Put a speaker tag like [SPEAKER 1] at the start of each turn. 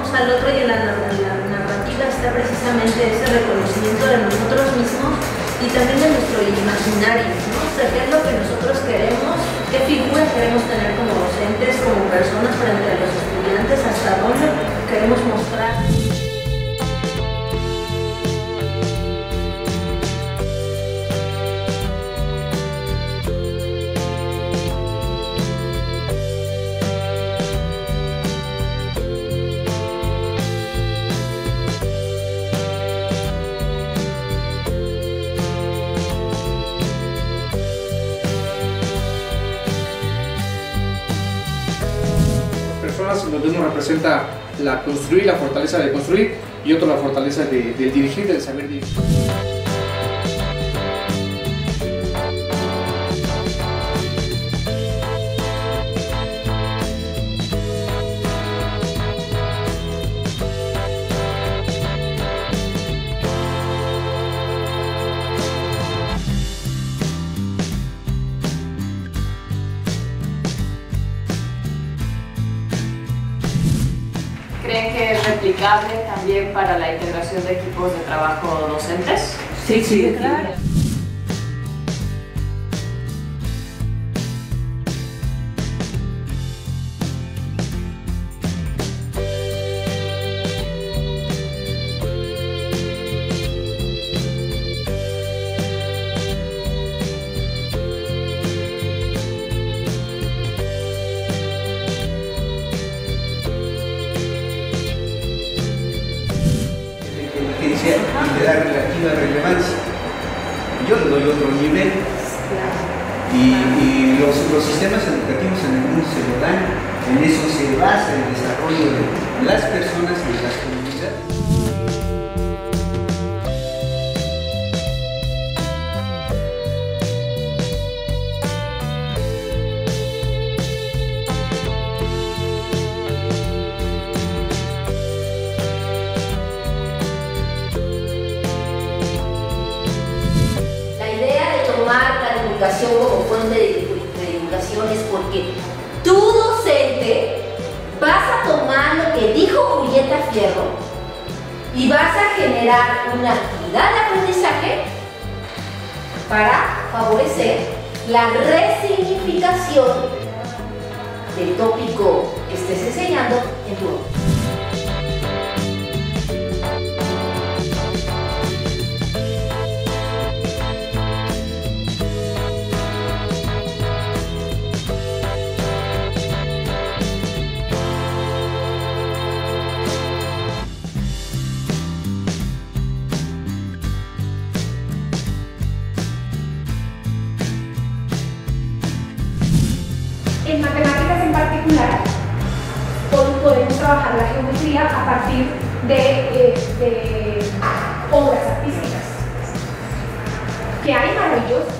[SPEAKER 1] al otro, y en la narrativa está precisamente ese reconocimiento de nosotros mismos y también de nuestro imaginario, ¿no? O sea, qué es lo que nosotros queremos, qué figura queremos tener como docentes, como personas frente a los estudiantes, hasta dónde queremos mostrar.
[SPEAKER 2] Donde uno representa la construir, la fortaleza de construir, y otro la fortaleza del dirigir, del saber dirigir.
[SPEAKER 3] ¿Creen que es replicable también para la integración de equipos de trabajo docentes?
[SPEAKER 1] Sí, claro.
[SPEAKER 4] Y le da relativa relevancia. Yo le doy otro nivel. Y los sistemas educativos en el mundo se lo dan. En eso se basa el desarrollo de las personas y de las comunidades.
[SPEAKER 5] Como fuente de educación es porque tú, docente, vas a tomar lo que dijo Julieta Fierro y vas a generar una actividad de aprendizaje para favorecer la resignificación del tópico que estés enseñando en tu aula.
[SPEAKER 6] En matemáticas en particular, podemos trabajar la geometría a partir de obras artísticas, que hay maravillosas.